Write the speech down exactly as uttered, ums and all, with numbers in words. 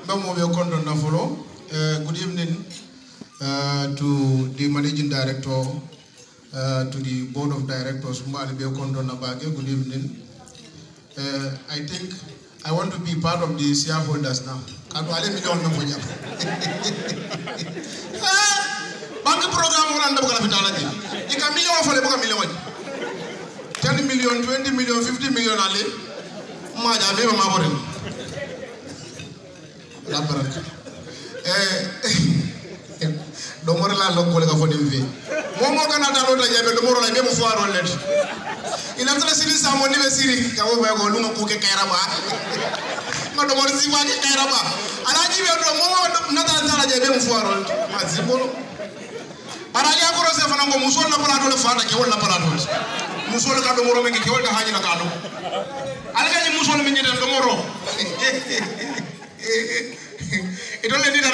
Good evening uh, to the Managing Director, uh, to the Board of Directors. Good evening. Uh, I think I want to be part of the shareholders now. ten million, twenty million, fifty million ali. Maja be mama boren. La baraka. Eh domore la lokole ka fodi mvi. Momo kana da lota jabe domoro la be mo foaro let. Ina tala siri samo ni be siri ka wo be go lunga ku ke kaira ba. Ma domoro si wa ke kaira ba. Ala ji be do momo na ta tala jabe mo foaro let. Ma zibolo. Ara ya ko rose fana ngo muso na palato le fata ke wala palato. Muso le ka domoro me ke wala haji na ka do. Ala ka ni muso le me ni domoro. It only need